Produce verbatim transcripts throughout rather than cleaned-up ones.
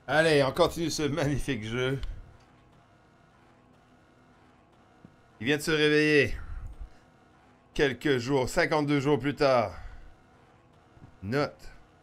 Allez, on continue ce magnifique jeu. Il vient de se réveiller. Quelques jours, cinquante-deux jours plus tard. Note.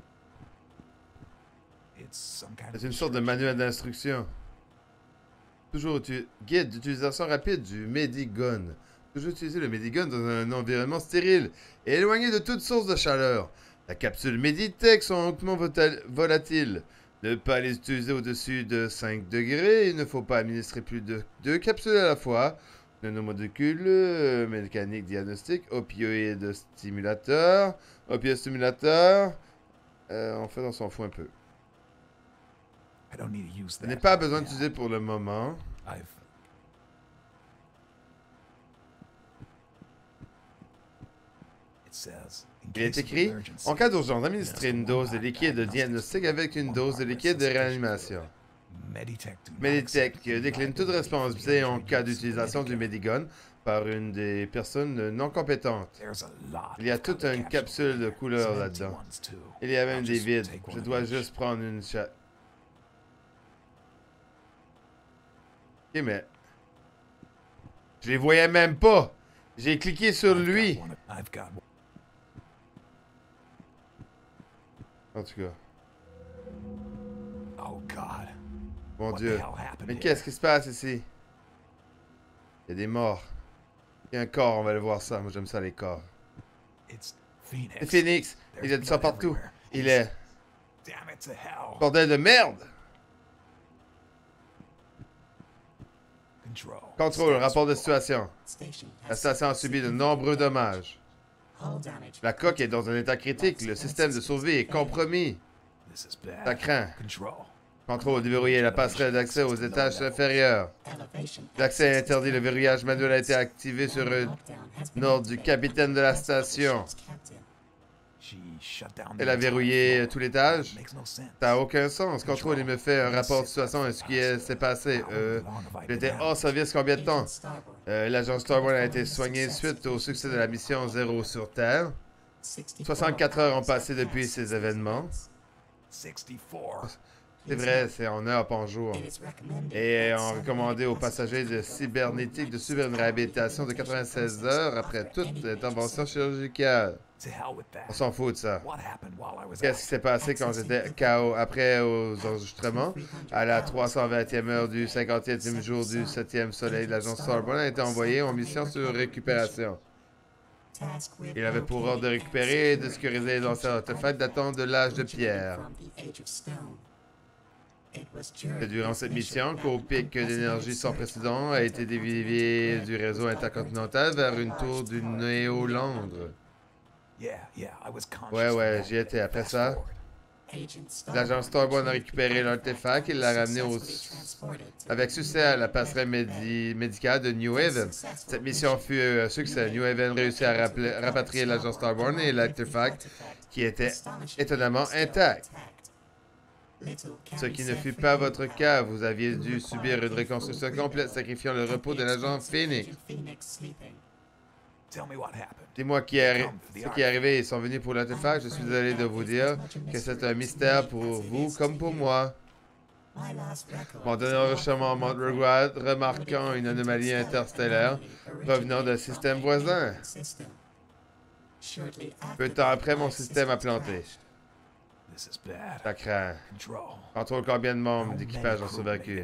C'est une sorte de manuel d'instruction. Toujours tu... guide d'utilisation rapide du Medigun. Toujours utiliser le Medigun dans un environnement stérile et éloigné de toute source de chaleur. La capsule Meditech sont hautement volatiles. Ne pas les utiliser au-dessus de cinq degrés. Il ne faut pas administrer plus de deux capsules à la fois. Nanomolécules, euh, mécanique diagnostic, opioïde stimulateur, opioïde stimulateur. Euh, en fait, on s'en fout un peu. Je n'ai pas besoin d'utiliser pour le moment. Il est écrit, en cas d'urgence, administrer une dose de liquide de diagnostic avec une dose de liquide de réanimation. Meditech décline toute responsabilité en cas d'utilisation du Medigun par une des personnes non compétentes. Il y a toute une capsule de couleur là-dedans. Il y a même des vides. Je dois juste prendre une chat. Ok, mais... Je les voyais même pas. J'ai cliqué sur lui. En tout cas. Mon Dieu. Mais qu'est-ce qui se passe ici? Il y a des morts. Il y a un corps, on va aller voir ça. Moi, j'aime ça, les corps. C'est Phoenix. Il a de ça partout. Il est... Bordel de merde! Contrôle, rapport de situation. La station a subi de nombreux dommages. La coque est dans un état critique. Le système de survie est compromis. Ça craint. Contrôle, déverrouiller la passerelle d'accès aux étages inférieurs. L'accès est interdit. Le verrouillage manuel a été activé sur un ordre du capitaine de la station. Elle a verrouillé tout l'étage? Ça n'a aucun sens. Contrôle, il me fait un rapport de situation à ce qui s'est passé. Euh, il était hors service combien de temps? Euh, L'agent Starborn a été soigné suite au succès de la mission Zéro sur Terre. soixante-quatre heures ont passé depuis ces événements. C'est vrai, c'est en heure, pas en jour. Et on recommandé aux passagers de cybernétique de subir une réhabilitation de quatre-vingt-seize heures après toute intervention chirurgicale. On s'en fout de ça. Qu'est-ce qui s'est passé quand j'étais K O après aux enregistrements? À la trois cent vingtième heure du cinquantième jour du septième soleil, l'agent Starborn a été envoyé en mission sur récupération. Il avait pour ordre de récupérer et de sécuriser l'ancien artefact datant de l'âge de pierre. C'est durant cette mission qu'au pic d'énergie sans précédent a été dévié du réseau intercontinental vers une tour du Néo-Londres. Ouais, ouais, j'y étais. Après ça, l'agent Starborn a récupéré l'artefact et l'a ramené au... avec succès à la passerelle médi... médicale de New Haven. Cette mission fut un succès. New Haven réussit à rappeler... rapatrier l'agent Starborn et l'artefact qui était étonnamment intact. Ce qui ne fut pas votre cas. Vous aviez dû subir une reconstruction complète, sacrifiant le repos de l'agent Phoenix. Dis-moi qui est ce qui est arrivé. Ils sont venus pour l'artefact. Je suis désolé de vous dire que c'est un mystère pour vous comme pour moi. Mon dernier enregistrement Mount Rugrad remarquant une anomalie interstellaire provenant d'un système voisin. Peu de temps après, mon système a planté. Ça craint. Contrôle combien de membres d'équipage ont survécu?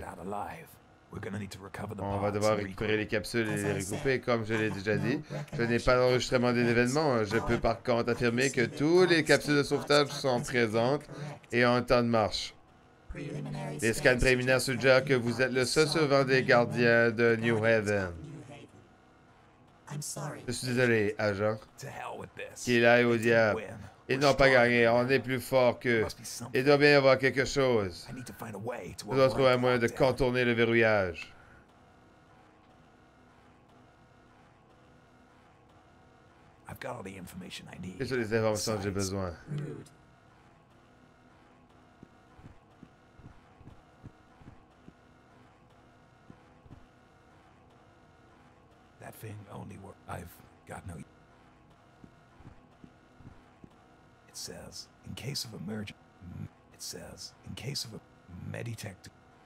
On va devoir récupérer les capsules et les regrouper, comme je l'ai déjà dit. Je n'ai pas d'enregistrement des événements. Je peux par contre affirmer que toutes les capsules de sauvetage sont présentes et ont un temps de marche. Les scans préliminaires suggèrent que vous êtes le seul survivant des gardiens de New Haven. Je suis désolé, agent. Qu'il aille au diable. Ils n'ont pas gagné. On est plus fort qu'eux. Il doit bien y avoir quelque chose. Je dois trouver un moyen de contourner le verrouillage. J'ai toutes les informations que j'ai besoin. That thing only works. I've got no... It says, in case of emergency, it says, in case of a Meditech.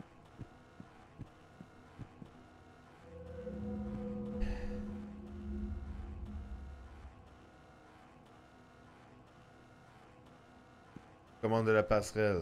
Commande de la passerelle.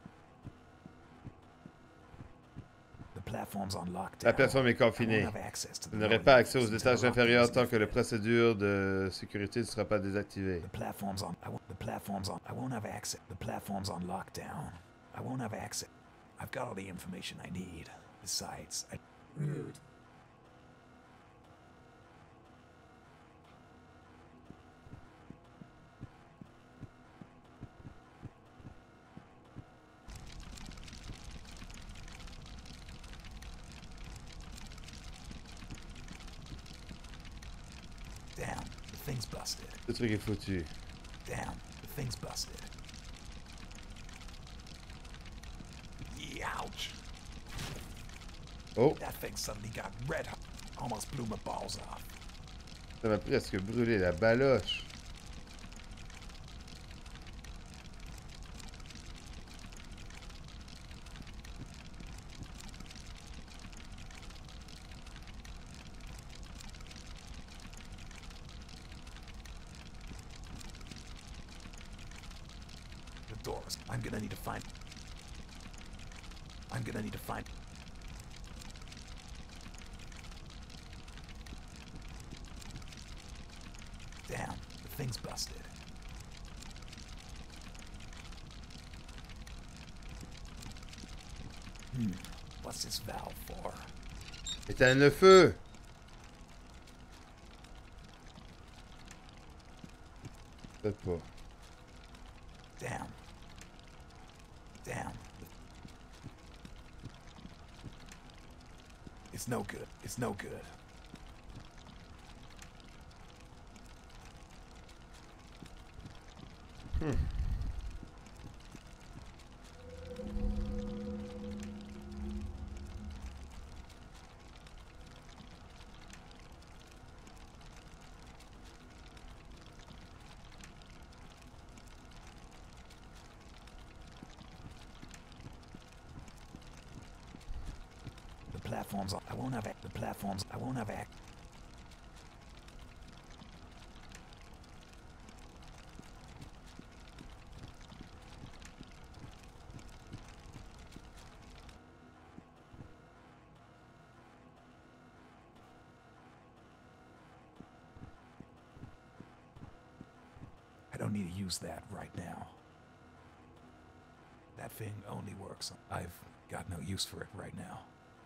La plateforme est confinée. Vous n'aurez pas accès aux étages inférieurs tant que la procédure de sécurité ne sera pas désactivée. The platform's on. I won't, the platform's on. I won't have access. The platform's on lockdown. I won't have access. I've got all the information I need. Besides, I... Rude. Damn, the thing's busted. Le truc est foutu. Damn, the thing's busted. Ouch. Oh, That thing suddenly got red hot. Almost blew my balls off. ça m'a presque brûlé la baloche. The doors. I'm gonna need to find... I'm gonna need to find... Damn, the thing's busted. Hmm, what's this valve for? Éteins le feu! Peut-être pas. Damn. Damn. It's no good. It's no good. Hmm. The platforms. I won't have. The platforms. I won't have. Act. I don't need to use that right now. That thing only works. I've got no use for it right now.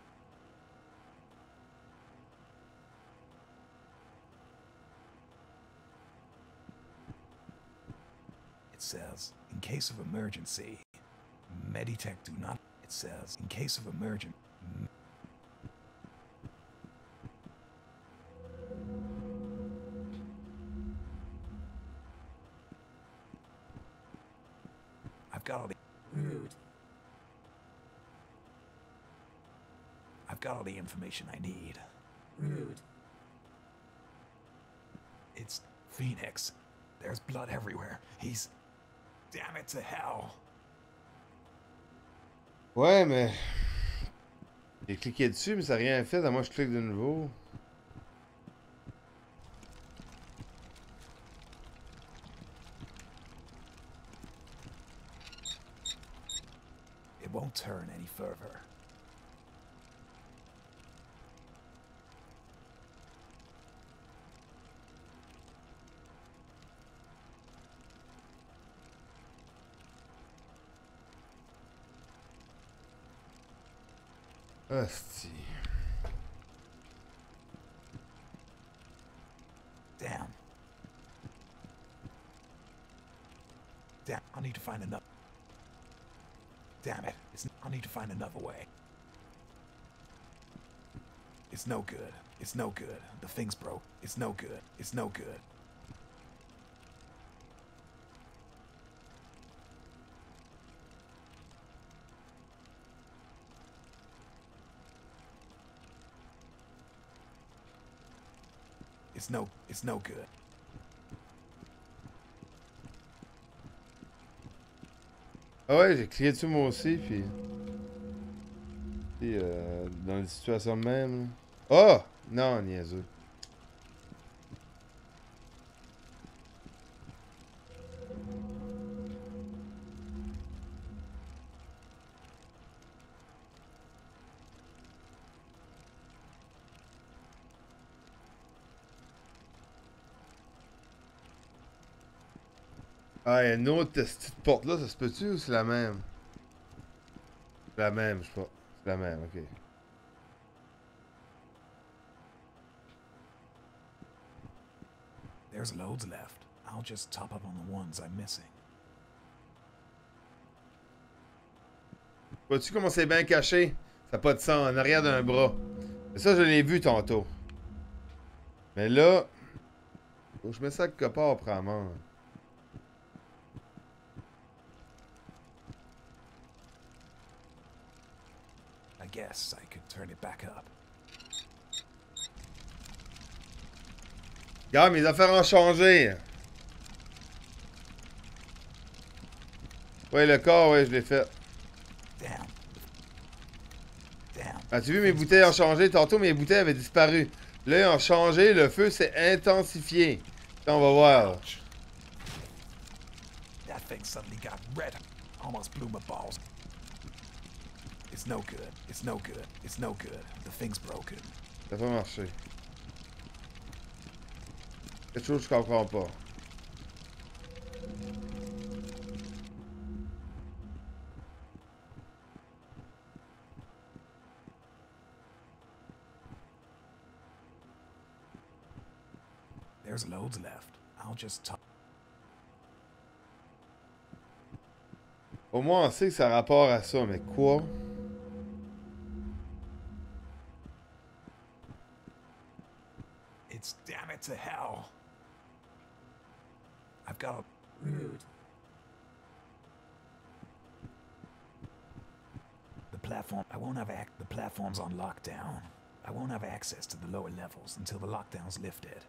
It says, in case of emergency, Meditech do not... It says, in case of emergency... I've got all the... Rude. I've got all the information I need. Rude. It's Phoenix. There's blood everywhere. He's... Damn it to hell. Ouais, mais... J'ai cliqué dessus, mais ça n'a rien fait. À moi, je clique de nouveau. It won't turn any further. Asti. Damn. Damn, I'll need to find another... Damn it. It's, I'll need to find another way. It's no good. It's no good. The thing's broke. It's no good. It's no good. It's no, it's no good. Ah ouais, j'ai cliqué dessus moi aussi, puis... Et, euh, dans les situations même. Oh! Non, niaiseux. Ah, il y a une autre petite porte là, ça se peut-tu ou c'est la même? C'est la même, je sais pas. C'est la même, ok. There's loads left. I'll just top up on the ones I'm missing. Vois-tu comment c'est bien caché? Ça n'a pas de sang en arrière d'un bras. Et ça, je l'ai vu tantôt. Mais là, faut que je mets ça quelque part, apparemment. I guess I could turn it back up. Regarde, mes affaires ont changé. Ouais, le corps, ouais, je l'ai fait. Damn. Damn. As-tu vu, mes bouteilles ont changé? Tantôt, mes bouteilles avaient disparu. Là, ils ont changé, le feu s'est intensifié. Là, on va voir. Ouch. That thing suddenly got red. Almost blew my balls. It's no good. It's no good. It's no good. The thing's broken. Ça n'a pas marché. Quelque chose que je comprends pas. There's loads left. I'll just top. Au moins, on sait que ça a rapport à ça, mais quoi? It's damn it to hell. I've got a The platform. I won't have ac- the platform's on lockdown. I won't have access to the lower levels until the lockdown's lifted.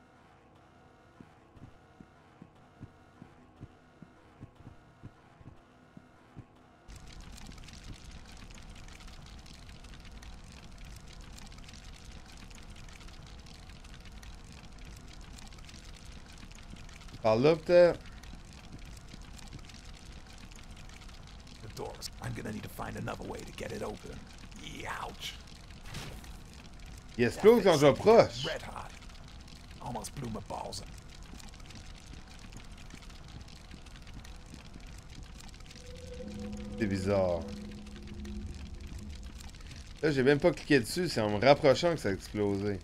Par là, peut-être? The doors. I'm gonna need to find another way to get it open. Ouch. Il explose quand je m'approche. Red hot. Almost blew my balls. C'est bizarre. Là, j'ai même pas cliqué dessus, c'est en me rapprochant que ça a explosé.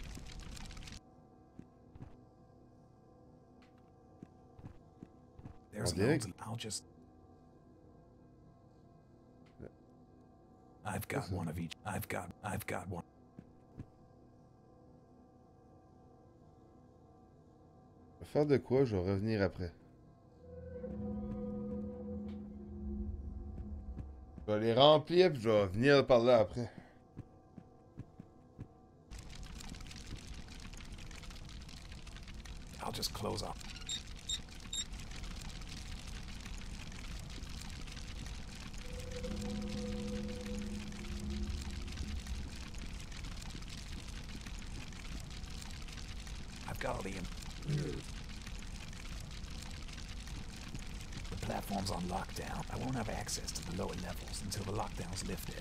There's On dirait loads. I'll just. I've got one of each. I've got. I've got one. Je vais faire de quoi? Je vais revenir après. Je vais les remplir puis je vais venir par là après. I'll just close up. I've got all the. In- the platform's on lockdown. I won't have access to the lower levels until the lockdown's lifted.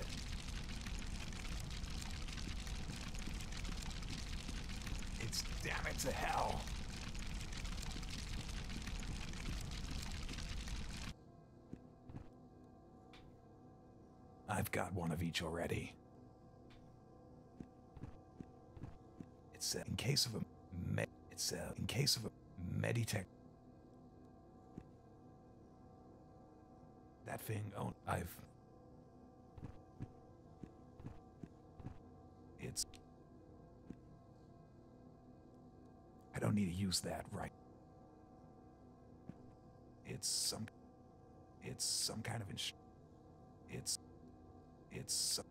It's damn it to hell. I've got one of each already. It's uh, in case of a me- it's uh, in case of a Meditech. That thing. Oh, I've. It's. I don't need to use that, right? It's some. It's some kind of ins. It's. It's. Some,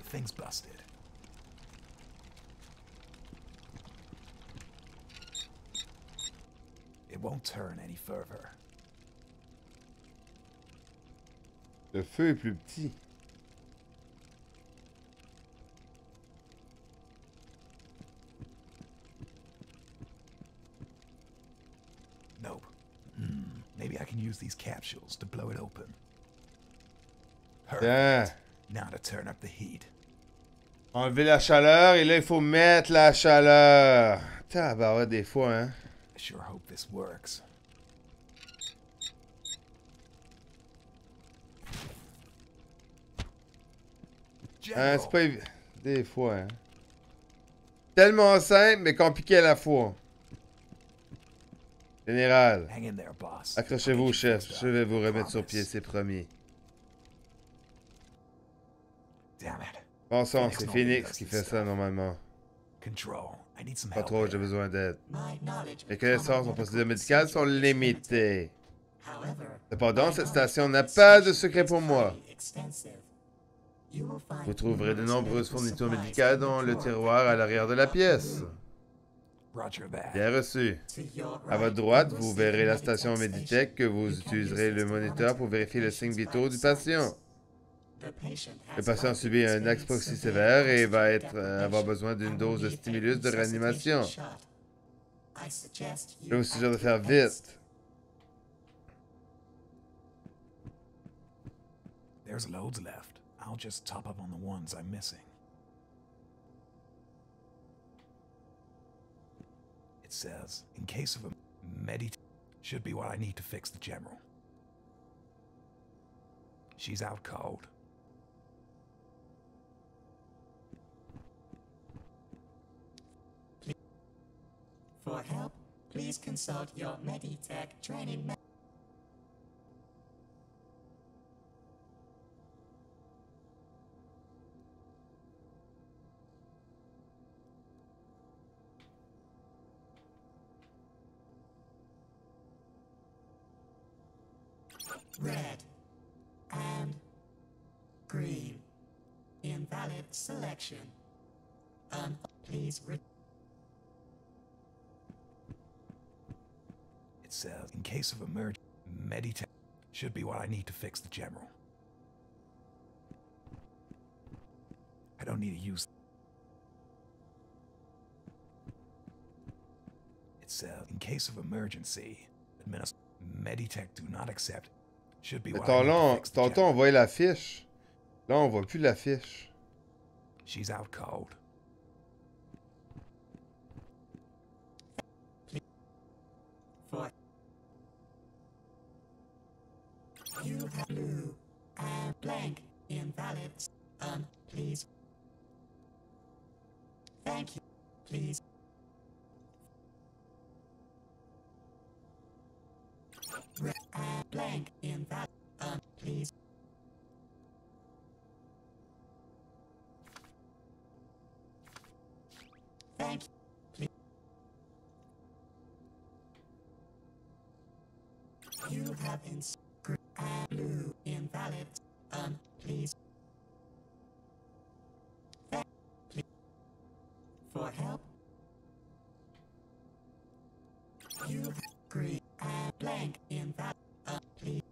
thing's busted. It won't turn any further. Le feu est plus petit. Nope. Hmm. Maybe I can use these capsules to blow it open. Perfect. Bien. Now to turn up the heat. Enlever la chaleur et là, il faut mettre la chaleur. Tabarouette des fois, hein. I sure hope this works. Hein, c'est pas évident. Des fois, hein. Tellement simple, mais compliqué à la fois. Général, Hang in there, boss. accrochez-vous, chef. Je vais vous remettre sur pied, c'est promis. Damn it. Bon sang, c'est Phoenix qui fait ça normalement. Control. I need some Pas help trop, here. j'ai besoin d'aide. Mes connaissances en procédures médicales sont limitées. Cependant, cette station n'a pas de secret pour moi. Vous trouverez de nombreuses fournitures médicales dans le tiroir à l'arrière de la pièce. Roger that. Bien reçu. À votre droite, vous verrez la station Meditech que vous utiliserez le moniteur pour vérifier le signe vitaux du patient. Le patient subit un hypoxie sévère et va être, euh, avoir besoin d'une dose de stimulus de réanimation. Je vous suggère de faire vite. There's loads left. I'll just top up on the ones I'm missing. It says, in case of a medit, should be what I need to fix the general. She's out cold. For help, please consult your Meditech training ma- Red and green. Invalid selection. Um, please re- It says, in case of emergency, meditech should be what I need to fix the general. I don't need to use. It says, in case of emergency, administer meditech do not accept. Should be what I Attends, need là, to on- fix the tantôt, general. on voyait l'affiche. Là, on voit plus l'affiche. She's out cold. for you have blue and blank invalid. Um, please. Thank you. Please. Red and blank invalid. Um, please. Thank you. Please. You have in and blue invalid. Um, please. Thank you. For help. You have green and blank invalid. Um, please.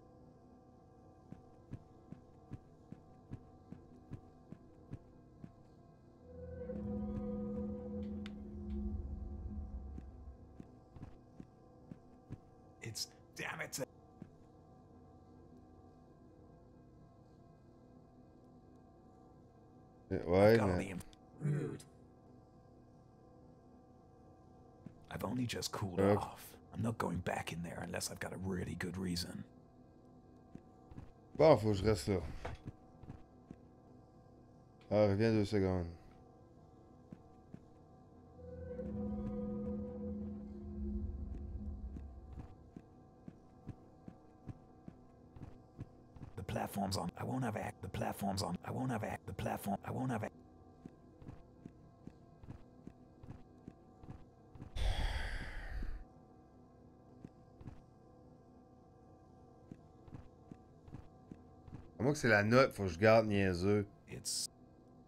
It's damn it. Ouais, Got all mais... the inf- Rude. I've only just cooled Okay. off. I'm not going back in there unless I've got a really good reason. Bon, faut que je reste là. Ah, reviens deux secondes. The platform's on. I won't have act. The platform's on. I won't have act. The platform. I won't have act. À moins que c'est la note, faut que je garde niaiseux. It's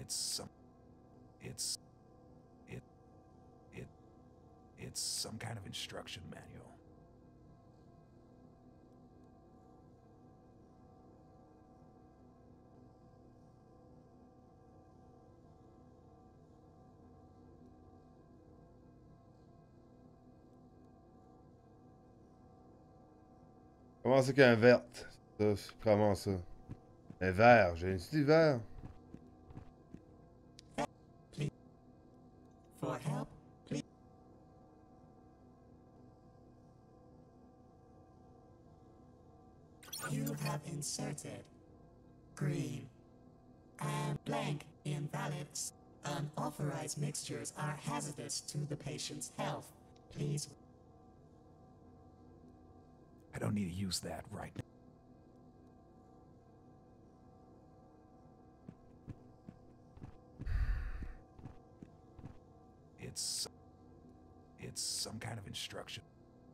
It's some. It's. It. It. It's some kind of instruction manual. Comment c'est qu'un vert? Ça, c'est vraiment ça. Un vert, j'ai une petite vert. For help, please. You have inserted green and blank invalids. Unauthorized mixtures are hazardous to the patient's health. Please. I don't need to use that right now. It's. It's some kind of instruction.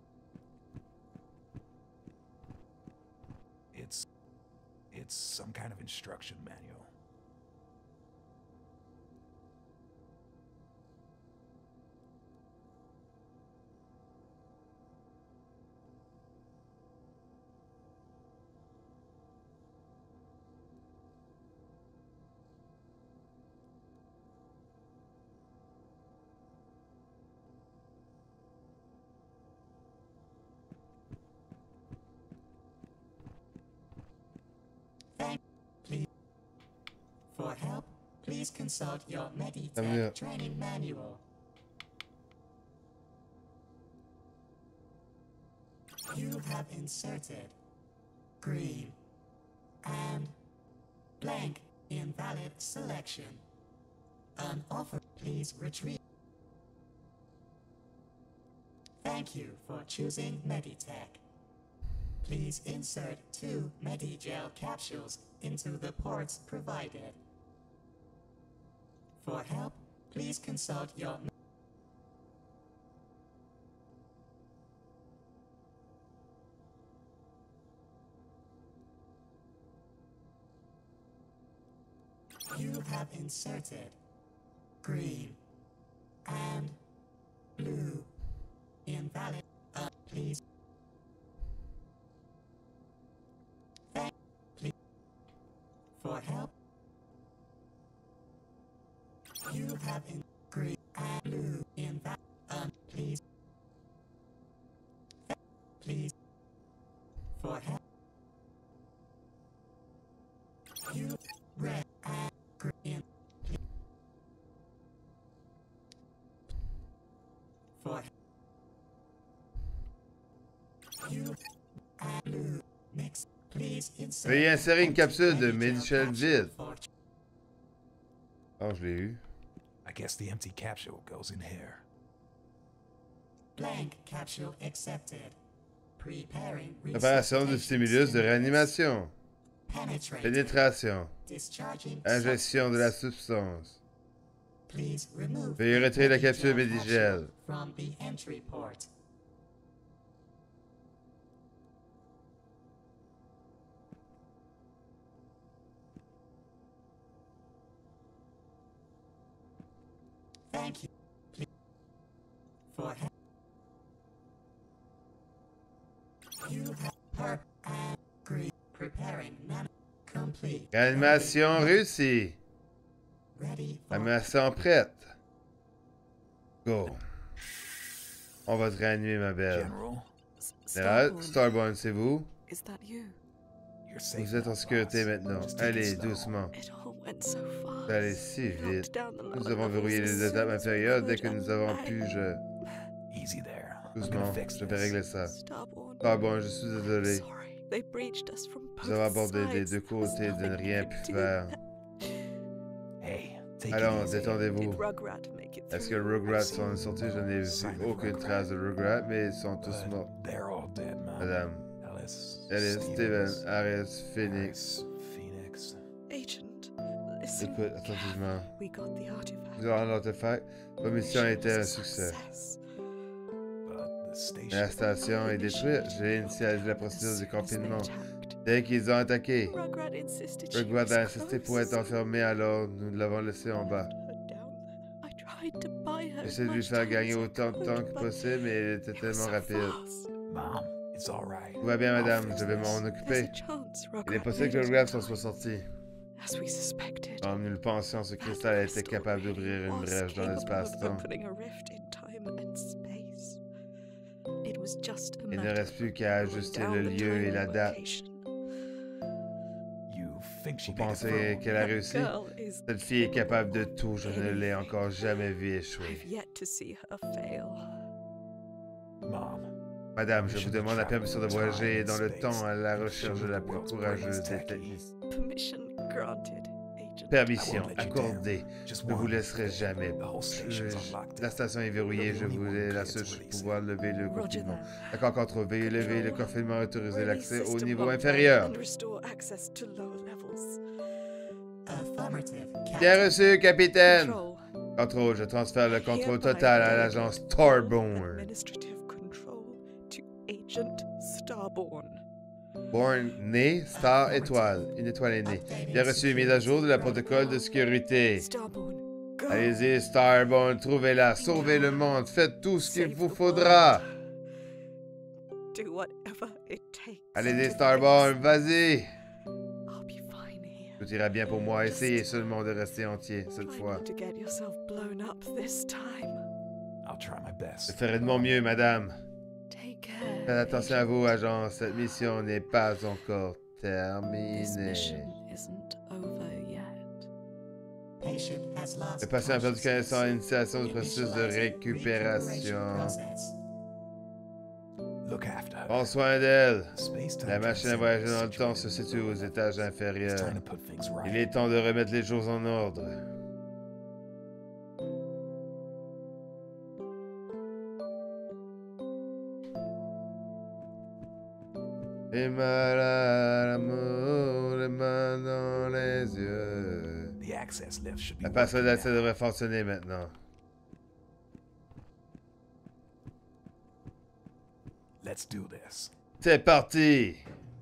It's. It's some kind of instruction manual. For help, please consult your Yeah. Meditech training manual. You have inserted green and blank invalid selection. Unauthorized, please retrieve. Thank you for choosing Meditech. Please insert two Medigel capsules into the ports provided. For help, please consult your. You have inserted green and blue invalid. Uh, please. Thank please. For help. You have in green and blue invalid. Um, please. Please. For help. You red and green. For you and blue mix. Please insert. Veuillez insérer une capsule de Medigel Medigel vide. for Oh, je l'ai eu. I guess the empty capsule goes in here. blank capsule accepted. Preparing Préparation du stimulus de réanimation. Penetrating. Pénétration. Discharging. Ingestion de la substance. Please remove Veuillez retirer la capsule Medigel Medigel. capsule from the entry port. Thank you. Please. For help. You have per and green. Preparing nano. Complete. Réanimation réussie. Ready for Réanimation prête. Go. On va te réanimer, ma belle. General, Général, Starborn, Starborn, c'est vous? is that you? you're safe Vous êtes now, en sécurité boss. maintenant. Just take it Allez, slow. doucement. It all went so fast. Ça allait si We locked vite. down the Nous lower avons levels verrouillé as les soon étapes as we inférieures dès could, que nous and avons I- pu. Je... Easy there. I'm gonna Doucement, fix je vais this. régler ça. Starborn, Starborn, je suis I'm désolé. sorry. They breached us from both Nous avons abordé des sides. deux There was côtés de ne nothing rien we pu could do. faire. Hey, take Allons, it easy. détendez-vous. Did Rugrat make it Est-ce que through? Rugrats sont sortis? Je n'ai Sign vu of aucune Rugrat. trace de Rugrats, mais ils sont tous But morts. they're all dead, man. Madame, Alice, Alice, Steven, Stevens, Harris, Phoenix. Harris, Phoenix. Agent, listen. Écoute attentivement. We got the artifact. Nous avons l'artefact. Votre mission a été un succès. Success. But the station. La station est détruite. J'ai initialisé la procédure As de soon as they confinement. attacked, Dès qu'ils ont attaqué, Rugrat insisted she Rugrat was a insisté pour être close. enfermé, alors nous l'avons laissé en bas. Her down there. I tried to buy her as J'essaie de lui much faire time gagner as I autant de could, temps que but possible, mais elle était it was tellement so rapide. fast. Mom, it's all right. Tout va bien, I'll madame, fix je vais this. m'en There's occuper. a chance Il est Rugrat possible que made it Rugrat in s'en soit time, sorti. as we suspected. Comme nous le pensions, ce cristal That était crystal capable really d'ouvrir une was brèche dans capable of l'espace-temps. opening a rift in time and space. It was just a Il ne matter reste plus of qu'à narrowing ajuster down le the lieu time et la and date. location. You think she Vous made it pensez through? qu'elle a That réussi? girl is Cette fille est capable de tout, je ne l'ai encore jamais vue I've échouer. yet to see her fail. Mom, Madame, je vous demande la permission de voyager dans le temps à la recherche de la plus courageuse des techniciens. Permission granted, Agent. Permission accordée. just Je ne vous one. laisserai jamais. The whole station's Je- on lockdown. La station est verrouillée, je voulais la seule chose pouvoir lever le Roger confinement. that. D'accord, contrôle, veuillez lever le confinement et autoriser Release l'accès au system niveau lockdown inférieur. and restore access to lower levels. Affirmative, Bien Captain. reçu, capitaine! Control. Contrôle, je transfère le contrôle Hereby total à delegate l'agence all Starborn. Administrative control to Agent Starborn. Born, né, star, étoile. Une étoile est née. Bien reçu, mise à jour de la protocole de sécurité. Starborn, go. Allez-y, Starborn, trouvez-la, sauvez le monde, faites tout ce qu'il Save vous the faudra. Do whatever it takes. Allez-y, to Starborn, fix. vas-y. I'll be fine here. Tout ira bien pour moi. Essayez seulement de rester entier cette Try fois. not to get yourself blown up this time. I'll try my Je best. ferai de mon mieux, madame. Take care. Faites attention à Agent. vous, agent. Cette mission n'est pas encore This terminée. mission isn't over yet. Patient has lost Le patient a perdu connaissance à consciousness. l'initiation du processus de Initializing récupération. recuperation process. Look after her. Prends soin d'elle. Space-time La machine à voyager dans le temps situated se in situe aux the étages It's inférieurs. time to put things right. Il est temps de remettre les choses en ordre. Et mal à l'amour, les mains dans les yeux. The access lift should be La passade working d'accès now. devrait fonctionner maintenant. Let's do this. C'est parti!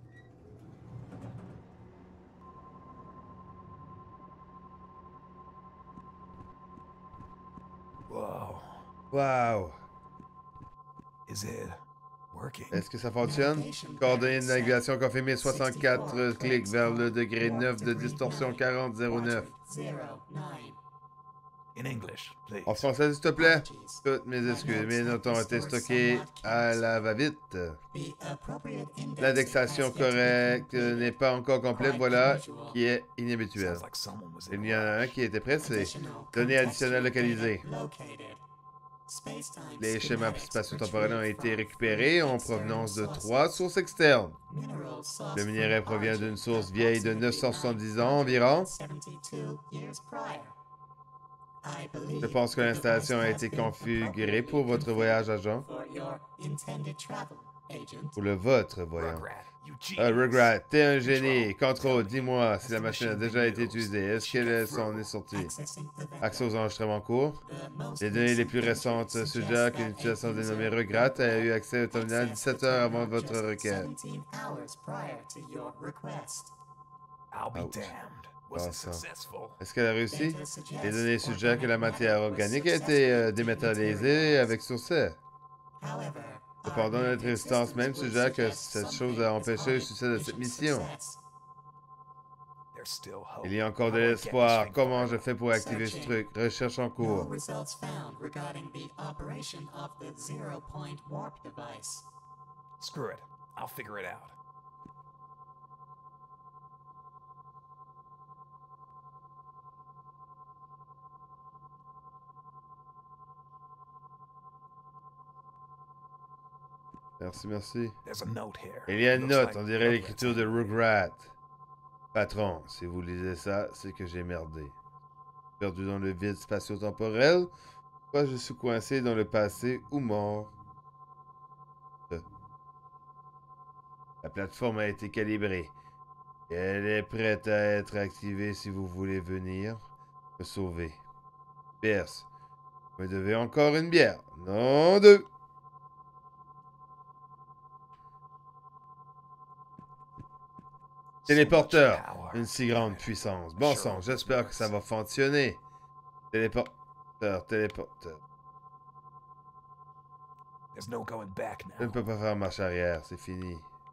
Whoa. Wow! Is it working? Est-ce que ça fonctionne? Coordonnées de navigation confirmées soixante-quatre clics vers le degré neuf de distorsion quarante zéro neuf. Zero nine. In English, please. En français, s'il te plaît? Toutes mes excuses, mes notes ont été stockées à la va-vite. The appropriate index L'indexation has yet to be correcte completed. n'est pas encore complète, voilà, qui est inhabituel. Sounds like someone was Il in y en a un qui était pressé. Additional Données additionnelles localisées. data located. Space-time Les schémas schematics spatio-temporels ont retrieved été from récupérés en external provenance de sources. trois sources externes. Mineral source Le minerai from provient origin d'une source vieille de neuf cent soixante-dix ans environ. seventy-two years prior. I believe Je pense que the l'installation a device has été been configurée pour appropriately votre voyage, agent. for your intended travel, agent. Pour le vôtre, voyons. Rugrat, you Ah, genius. Rugrat, t'es un génie. Contrôle, dis-moi si la machine a déjà été utilisée. Est-ce qu'elle s'en est sortie? Accessing the vector. Accès aux enregistrements courts. The most Les données les recent plus récentes entries suggèrent suggest qu'une that utilisation a user dénommée Rugrat a eu accès au terminal accessed dix-sept the heures avant terminal votre just requête. seventeen hours prior to your request. I'll be Ouch. damned. Was it Awesome. successful? Est-ce qu'elle a réussi? Data suggests Les données suggèrent que la organic matière matter was organique a été euh, successfully dématérialisée avec succès. However, Cependant, our notre résistance même existence would suggère que suggest cette something chose a is empêché le on succès de cette mission. success. There's still hope. Il y a encore How de do I get this l'espoir. thing Comment fired je up? fais pour activer ce truc? Recherche en No cours. results found regarding the operation of the zero-point warp device. Screw it. I'll figure it out. Merci, merci. There's a note here. Il y a une Looks note, like on dirait Rugrat's l'écriture de Rugrat. Patron, si vous lisez ça, c'est que j'ai merdé. Perdu dans le vide spatio-temporel, soit je suis coincé dans le passé ou mort. Euh. La plateforme a été calibrée. Et elle est prête à être activée si vous voulez venir me sauver. P S. Vous me devez encore une bière. Non, deux. Téléporteur. power. Une si grande puissance. Bon sang, j'espère que ça va fonctionner. Téléporteur, téléporteur. There's no going back Je ne now. peux pas faire marche arrière, c'est fini.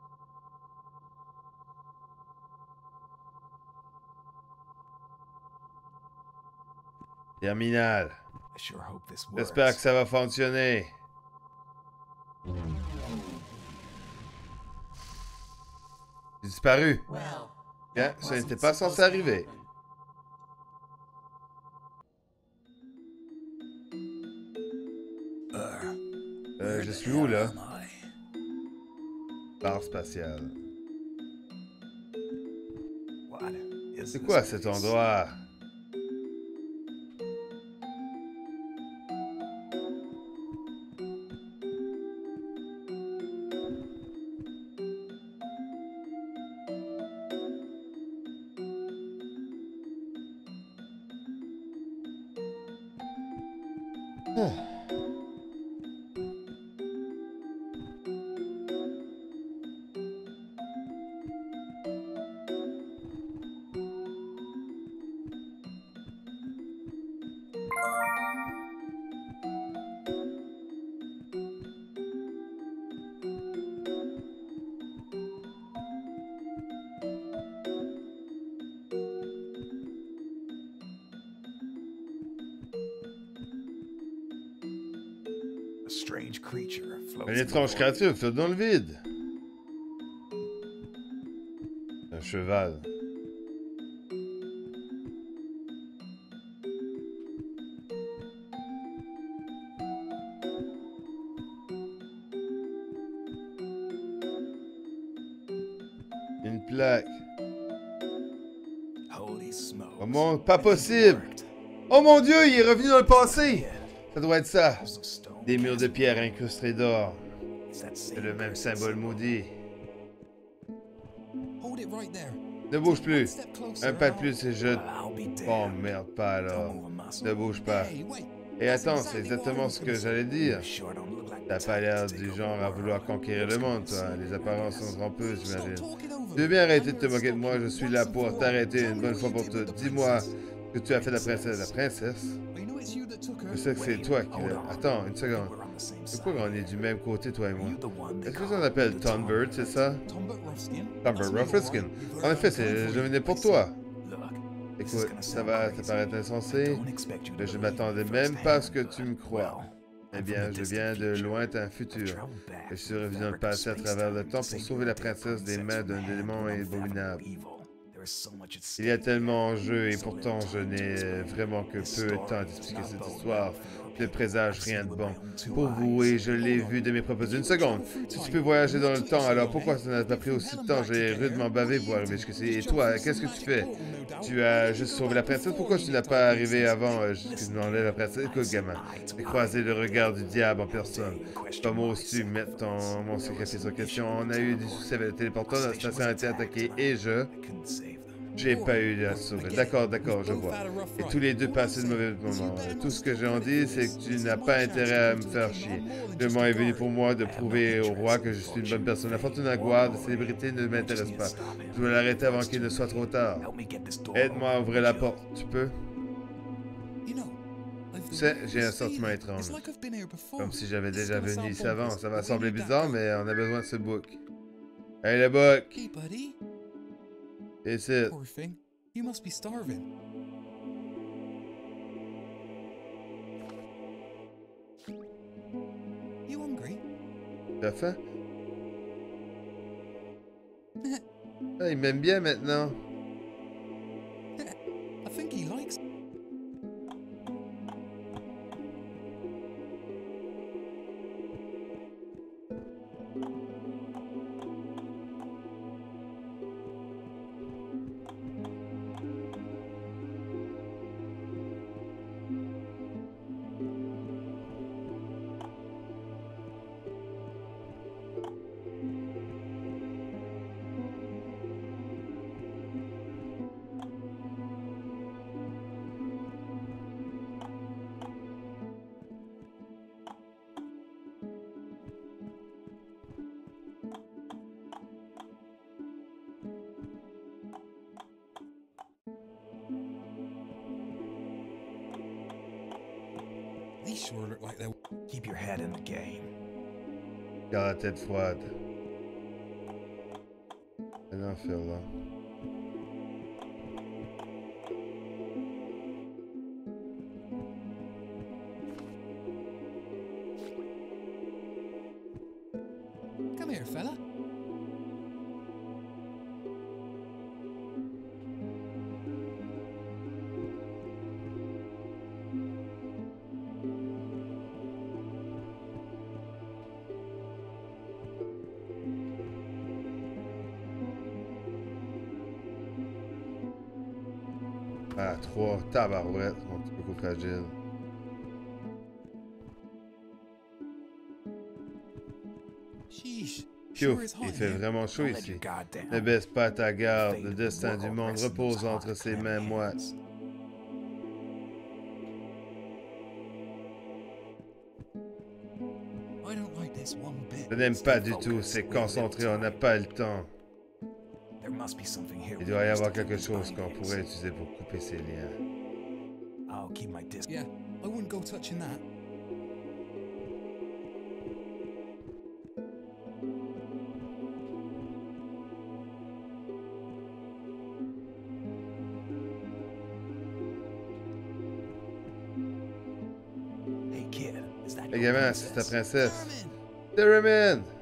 Terminal. I sure hope this works. J'espère que ça va fonctionner. J'ai disparu. Well, Bien, that ça n'était wasn't pas supposed censé to arriver. happen. Euh, je suis où, là? Am I? Barre spatiale. What is C'est this quoi cet place? endroit? A strange creature floats Une in the étrange void. créature flotte dans le vide. Un cheval. Une plaque. Holy smokes. Oh mon, pas I think it possible. worked. Oh mon Dieu, il est revenu dans le passé. Ça doit être ça. There's a stone Des murs de castle. pierre incrustés d'or. It's that C'est same le même person symbole symbol. maudit. Hold it right there. Ne bouge One plus. step closer Un pas de and plus et je... Well, I'll be Oh damned. merde, pas Don't alors. move a muscle. Ne bouge I'll- pas. Hey, wait. Et That's attends, c'est exactly what I exactement was ce que gonna say. j'allais dire. You sure don't look like T'as the pas type l'air to take du over genre the à vouloir world. conquérir le monde, toi. Les apparences sont trompeuses, Stop j'imagine. talking over Tu veux me. bien arrêter I'm de te gonna moquer de stop moi, you je suis once là and pour for all. t'arrêter Tell une me bonne what fois you pour did tout. with the Dis-moi princess. ce que tu as fait de la princesse. La princesse? We know it's you that took her. Je sais que c'est Wait, toi qui hold l'as... on. Attends, une I think seconde. we're on the same C'est quoi side. qu'on est du même côté, toi et Are moi? you the one they Est-ce que call ça s'appelle the Tonbird, c'est ça? Tombert Ruffskin. Tombert That's me, all Ruffskin. right. You've En heard effet, I'm c'est... coming je for venais you. pour toi. Look, this is Écoute, gonna ça sound va te crazy. paraître I insensé, don't expect you to mais je believe m'attendais me même pas à ce que firsthand, tu me but, crois. well, Eh I'm bien, from a je distant viens de future. lointain I've futur. traveled back Et je suis through the revenu dans le fabric of passé à travers le space-time temps to pour save sauver your la dead princesse des princess mains from the d'un hand élément of an unfathomable abominable. evil. There is so much at Il y a stake. tellement en jeu et So pourtant little je time to n'ai explain. vraiment que This peu de temps story à does t'expliquer not cette bode histoire. well for your Ne people. présage I've rien seen de with bon. my own two Pour vous, eyes. et je l'ai vu de mes propres yeux. Une seconde. Si tu peux voyager dans le temps, alors pourquoi ça n'a pas pris aussi de temps? J'ai rudement bavé pour arriver jusqu'ici. Et toi, qu'est-ce que tu fais? Tu as juste sauvé la princesse? Pourquoi tu n'as pas arrivé avant euh, que je demandais la princesse? Écoute, gamin, j'ai croisé le regard du diable en personne. Comment oses-tu mettre ton, mon sacrifice en question? On a eu des soucis avec le téléporteur, la station a été attaquée et je... I couldn't save them. J'ai pas eu à sauver. D'accord, d'accord, je vois. Et tous les deux passé de mauvais moments. Tout ce que j'en dis, c'est que tu n'as pas intérêt à me faire chier. Le moment est venu pour moi de prouver au roi que je suis une bonne personne. La fortune, la gloire, la célébrité ne m'intéresse pas. Je dois l'arrêter avant qu'il ne soit trop tard. Help me get this door Aide-moi à open, ouvrir la Joe. porte. Tu peux? You know, I've Tu sais, been j'ai un this sentiment feeling. étrange. It's like I've been here before. Comme si j'avais This is déjà gonna venu sound ici avant. bonkers, Ça va but we sembler need that bizarre, book. mais on a besoin de ce book. Hey, le book! Hey, buddy. Et c'est... Poor thing. You must be starving. You hungry? T'as faim? Ah, il m'aime bien maintenant. I think he likes. These sure look like they're. Keep your head in the game. Garde la tête froide. C'est l'enfer là. Come here, fella. Ah, trois. Tabarouette, mon petit coco fragile. Sheesh. Piouf, Sure is hot il in fait here. vraiment chaud Don't let ici. your guard down. Ne baisse pas ta garde, The le fate destin of the du world monde rests in repose those entre hot, ses clammy mains moites. hands. I don't like this one bit. Je n'aime pas du tout, c'est concentré, on n'a pas le temps. There must be something here Il we doit y can avoir use to quelque keep chose these qu'on bindings. pourrait utiliser pour couper ces liens. I'll keep my distance. Yeah, I wouldn't go touching that. Hey kid, is that Les your gamins, c'est ta princess? princesse. Theremin! Theremin!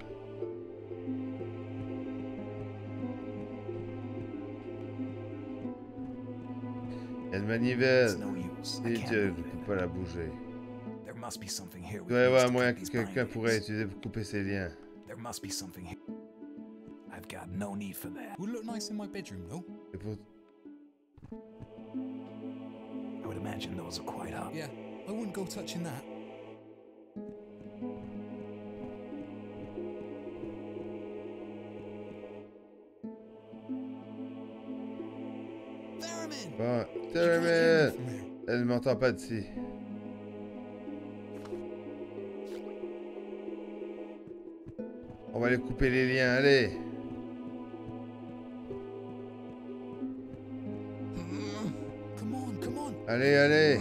Il y a une manivelle. It's no use. I Et can't Dieu ne move it. peut pas la bouger. There must be something here Il we doit y can avoir use un to moyen keep que these quelqu'un bindings. pourrait utiliser pour couper ces liens. There must be something here. I've got no need for that. Would look nice in my bedroom, though. Et pour... I would imagine those are quite hot. Yeah, I wouldn't go touching that. Theremin! Bon, You can't hear me Theremin! from here. Elle ne m'entend pas d'ici. On va aller couper les liens, allez! Come on, come on. Allez, allez!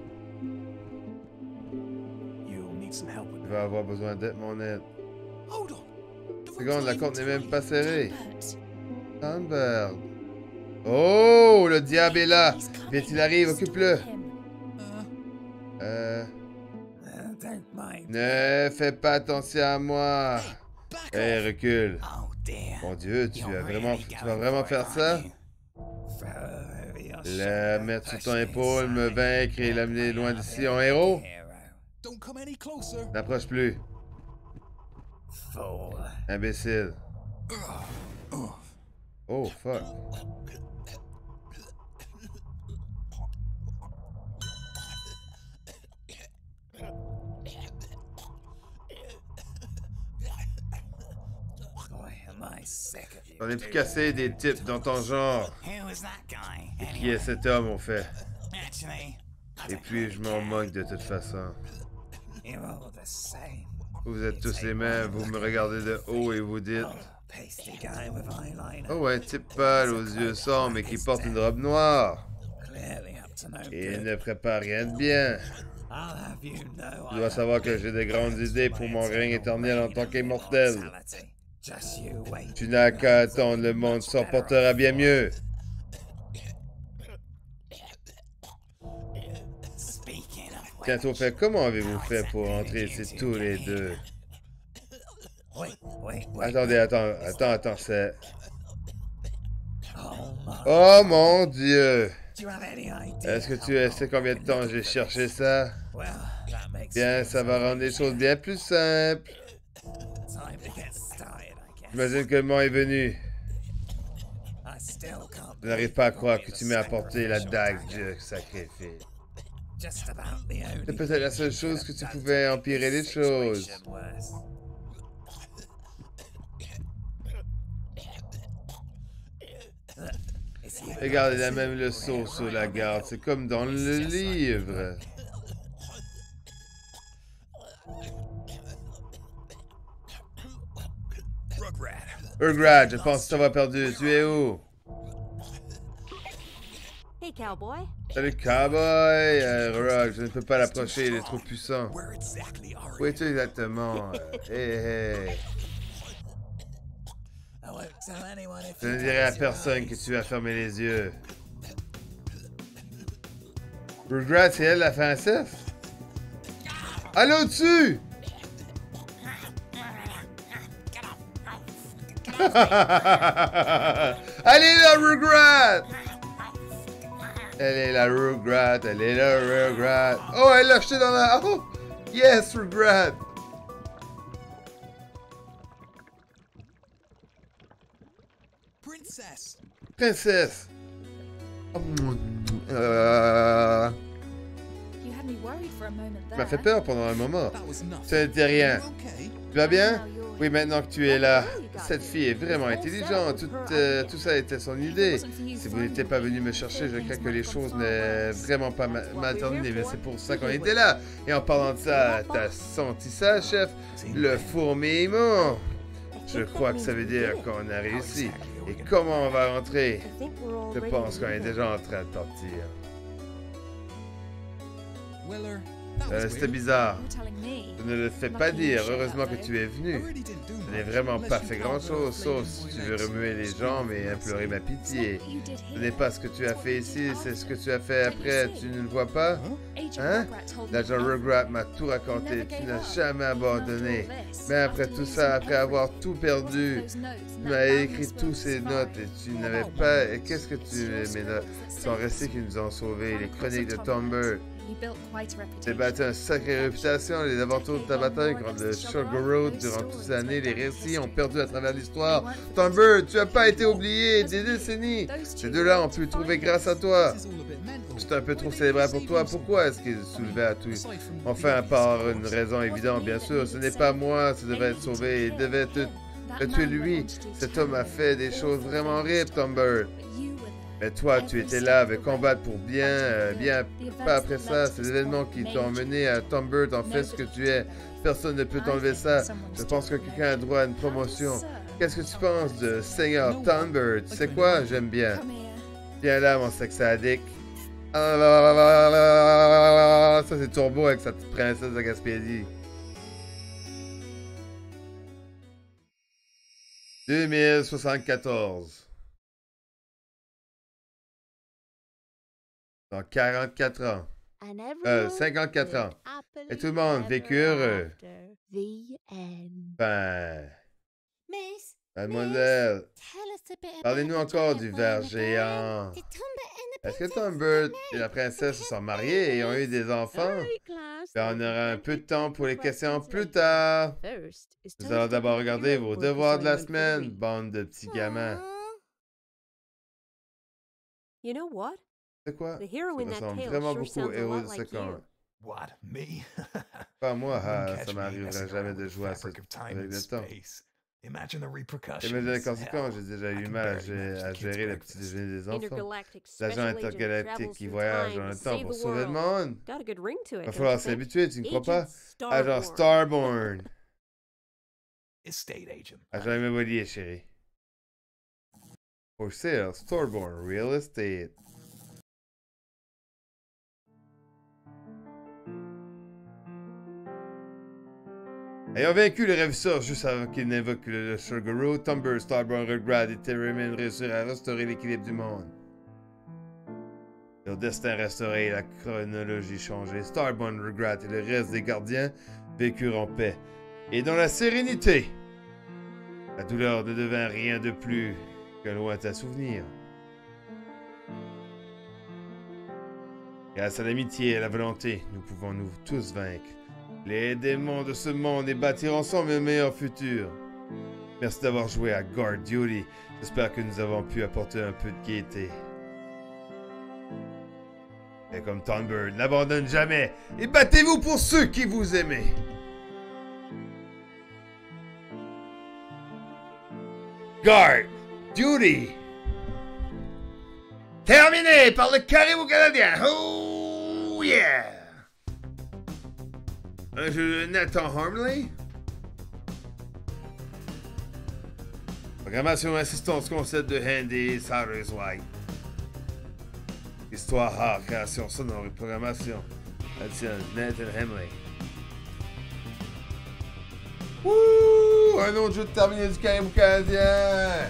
You'll need some help with Il that. va avoir besoin d'aide, mon aide. Hold on. The Seconde, la rope's corde n'est même tight. pas serrée. But Thunbird. Oh, le diable est là! he's coming. Vite, il arrive, Stop occupe-le! him. Uh, Euh... Uh, don't mind. Ne fais pas attention à moi! back Hé, off. recule! Oh dear. Mon Dieu, tu You're vas vraiment, really tu vas going vraiment for faire it, ça? aren't you? Throw over your La shoulder, mettre sur push ton me épaule, me aside, vaincre et and l'amener I loin am d'ici your en héros? hero. Don't come any closer. N'approche plus, Fool. imbécile. Oh, fuck. Boy, am I sick of you. J'en ai plus cassé des types dans ton genre. Who was that guy? Et qui Anyway, est cet homme, au fait? actually, I Et don't puis, je m'en really moque de toute façon. care. You're all the same. Vous êtes tous les mêmes, vous me regardez de haut et vous dites... Oh, pasty guy with eyeliner. Oh, un type pâle aux yeux sombres mais qui porte une robe noire. Clearly up to no Et il good. ne prépare rien de bien. I'll have you know Tu I dois am savoir que j'ai de grandes idées pour mon règne éternel en tant qu'immortel. immortality. Just you wait. Tu n'as qu'à attendre, le monde s'en portera bien mieux. Speaking of Tiens, au which, fait, comment avez-vous fait pour entrer ici tous les deux? wait, wait, wait. Attendez, attends, attends, attends, c'est... Oh my. Oh mon Dieu! Do you have any idea Est-ce que how tu long sais combien de I've temps been j'ai looking for cherché this? ça? Well, that makes Bien, things ça va a rendre les little choses bien plus simples. Time to get started, I guess. J'imagine que le moment est venu. I still can't Je n'arrive pas à croire que tu m'aies apporté la dague, Dieu sacrifié. Just about the only C'est peut-être la seule chose que tu pouvais empirer les choses. situation worse. Look, it's you. Regarde, il a même le seau sur la garde. C'est comme dans le livre. Rugrat. Urgrad, je pense que tu vas perdu. Tu es où? Hey, cowboy. Salut, cowboy! Euh, Rock, je ne peux pas l'approcher, il est trop puissant. Where exactly are Où es-tu exactement? Hé, hé. I won't tell anyone if Je you ne dirai à close your personne eyes. que tu as fermé les yeux. Regret, c'est elle la princesse? Allô dessus! Allez là, Regret! Elle est la Regret, elle est la Regret. Oh, elle l'a acheté dans la... Oh! Yes, Regret! Princess! Princesse! Oh, mon- euh... You had me worried for a moment Tu there. m'as fait peur pendant un moment. That was nothing. Ça n'était rien. You okay? Tu vas bien? Now you're- Oui, maintenant que tu es là. Cette fille est vraiment intelligente. Tout, euh, tout ça était son idée. Si vous n'étiez pas venu me chercher, je crains que les choses n'aient vraiment pas ma- mal terminé. Mais c'est pour ça qu'on était là. Et en parlant de ça, t'as senti ça, chef? Le fourmillement. Je crois que ça veut dire qu'on a réussi. Et comment on va rentrer? Je pense qu'on est déjà en train de partir. Weller, that Euh, was C'était weird. bizarre. You're telling me. Je ne le fais pas dire. Heureusement que tu es I venu. really didn't do Je n'ai much, vraiment unless pas you fait count grand-chose, the sauf flaming si tu boy veux legs. remuer les jambes et implorer ma It's not pitié. what you did Ce here. n'est pas ce que tu as fait ici, c'est ce que tu as fait après. Tu ne le vois pas? Huh? Agent Hein? Rugrat told me L'agent everything. Regret m'a tout You raconté. never Tu gave n'as up. jamais abandonné. Even after all this, Mais après after tout losing ça, après avoir everything. tout perdu, Those notes and tu that m'as écrit boundless tous will ces survive. notes et tu n'avais pas... Et qu'est-ce que tu... Mes notes sont restées qui nous ont sauvés. Les chroniques de Tom Bird. You built quite a T'as reputation. bâti une sacrée réputation. Les aventures de ta bataille contre le Sugar Road durant toutes ces années, les récits ont perdu à travers l'histoire. Tom Bird, tu n'as pas été oublié des décennies. Ces deux-là ont pu trouver grâce à toi. This is all a bit mental. C'est un peu trop célébré pour toi. Pourquoi est-ce qu'il soulevait à tout? Aside from Enfin, the par obvious une cause. raison évidente, bien sûr. Ce n'est pas moi, ça devait être sauvé. Il devait te, te tuer lui. Cet homme a fait des choses vraiment horribles, Tom Bird. Mais toi, tu étais là, avec combattre pour bien, euh, bien. Pas après ça, c'est l'événement qui t'ont mené à Tom Bird en fait ce que tu es. Personne ne peut t'enlever ça. Je pense que quelqu'un a droit à une promotion. Qu'est-ce que tu penses de Seigneur Tom Bird? Tu sais quoi? J'aime bien. Come here. Viens là, mon sexe addict. Ah là là là là là là. Ça, c'est Turbo avec sa petite princesse de Gaspésie. deux mille soixante-quatorze. Dans quarante-quatre ans. Euh, cinquante-quatre ans. Et tout le monde vécu heureux. Ben, Miss, mademoiselle, tell us a bit about parlez-nous the encore giant du whale ver in the géant. boat. Did Tomber and the Est-ce que princess Tom Bird get et la married? princesse se Okay, sont mariés et ont eu des enfants? Ben, on aura un peu de temps pour les questions plus tard. Nous allons d'abord regarder vos devoirs de la semaine, bande de petits gamins. Aw. You know what? C'est quoi? The hero Ça in that ressemble tale vraiment sure beaucoup au sounds a héros lot de ce like conte. you. What, me? Pas moi, Wouldn't ah, catch ça me m'arriverait messing jamais around de with the jouer à ça fabric of time avec and le temps. space. Imagine the repercussions. Et mes conséquences, j'ai Hell, déjà I eu can mal à barely gérer, manage à the kids' gérer le petit breakfast. déjeuner des enfants. Intergalactic L'agent special agent intergalactique travels qui through voyage time dans le to temps save pour the sauver le world. monde. Got a good ring to it, Va don't falloir you think? s'habituer, tu ne crois pas? Agent Agent Starborn. Starborn. Estate agent. Agent immobilier, chérie. For sale, Starborn Real Estate. Ayant vaincu le ravisseur juste avant qu'il n'invoque le Sugar Road, Tom Bird, Starborn, Regret et Terryman réussirent à restaurer l'équilibre du monde. Leur destin restauré et la chronologie changée, Starborn, Regret et le reste des gardiens vécurent en paix et dans la sérénité. La douleur ne devint rien de plus qu'un lointain souvenir. Grâce à l'amitié et à la volonté, nous pouvons nous tous vaincre les démons de ce monde et bâtir ensemble un meilleur futur. Merci d'avoir joué à Guard Duty. J'espère que nous avons pu apporter un peu de gaieté. Et comme Tom Bird, n'abandonne jamais et battez-vous pour ceux qui vous aiment. Guard Duty. Terminé par le Caribou canadien. Oh yeah! Un jeu de Nathan Harmley. Programmation assistance concept de Andy Satterthwaite. Histoire rare, création sonore et programmation. Additionnelle, Nathan Hemley. Wouh! Un autre jeu de terminé du Caribou canadien!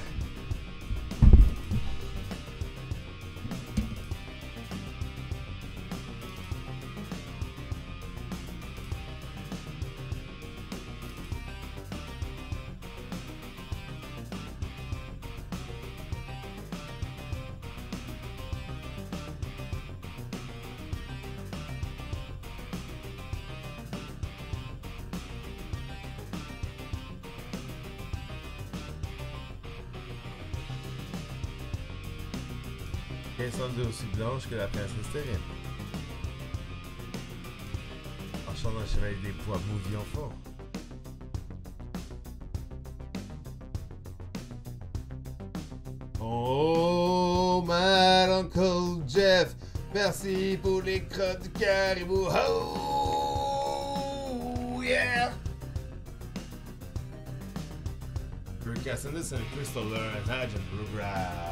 Elle semble aussi blanche que la princesse terrienne. Marchant d'un chevalier des poids maudits en fort. Oh, my Uncle Jeff, merci pour les crottes du caribou. Oh, yeah! Rick Cassidy and Crystal Learn, Hagen Rubra.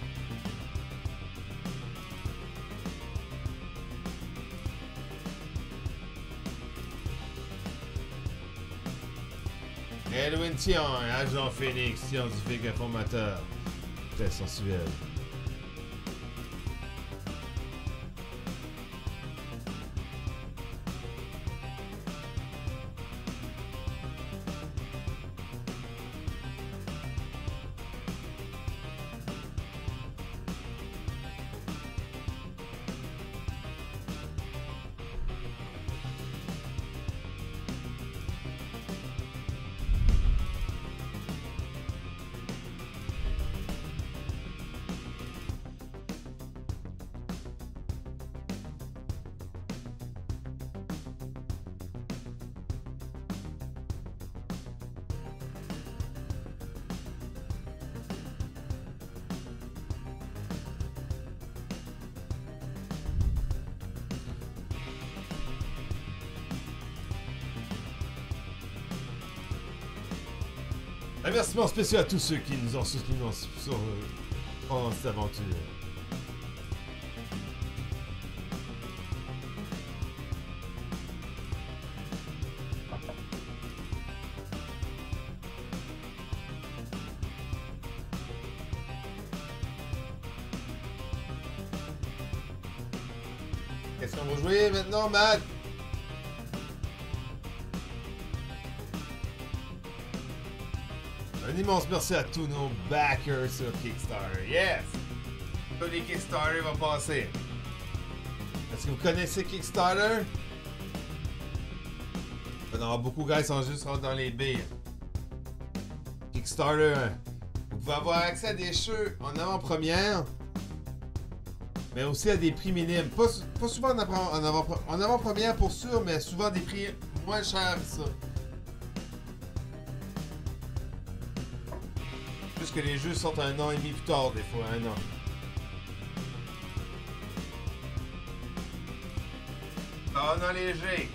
Edwin Thion, agent Phoenix, scientifique informateur. Très sensuel. Remerciements spéciaux à tous ceux qui nous ont soutenus dans, sur, euh, pendant cette aventure. Qu'est-ce qu'on va jouer maintenant, Matt? Un immense merci à tous nos backers sur Kickstarter. Yes! Tous les Kickstarter vont passer. Est-ce que vous connaissez Kickstarter? Il y en aura beaucoup, guys, qui sont juste rentrés dans les billes. Kickstarter, vous pouvez avoir accès à des jeux en avant-première, mais aussi à des prix minimes. Pas, pas souvent en avant, en avant, en avant-première pour sûr, mais souvent des prix moins chers que ça. Que les jeux sortent un an et demi plus tard, des fois, un an. Ah, non, léger.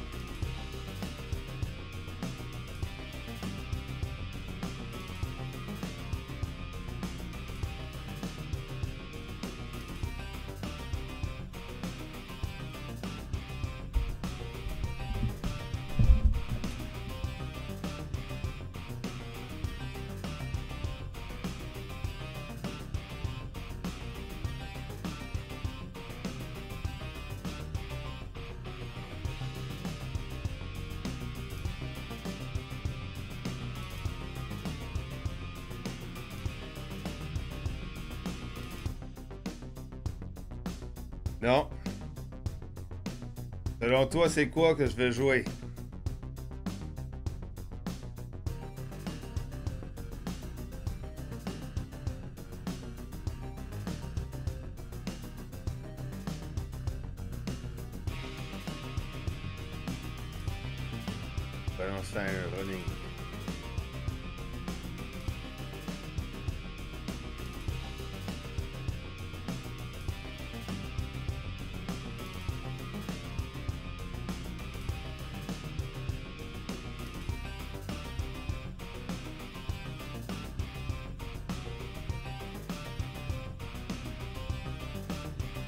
Non. Selon toi, c'est quoi que je vais jouer? Bernstein running.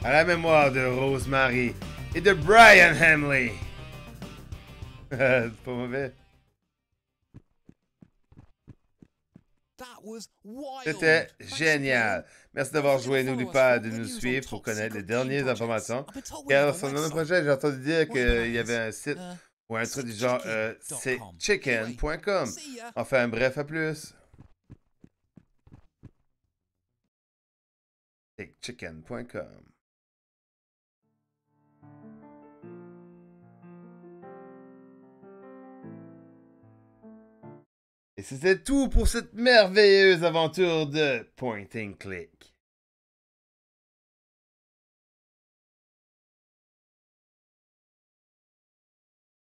À la mémoire de Rosemary et de Brian Hamley. C'est pas mauvais. C'était génial. Merci d'avoir joué. N'oublie pas de nous suivre pour connaître les dernières informations. Car sur notre projet, j'ai entendu dire qu'il y avait un site ou un truc du genre euh, c'est chicken point com. Enfin, bref, à plus. c'est chicken point com. Et c'était tout pour cette merveilleuse aventure de Point and Click.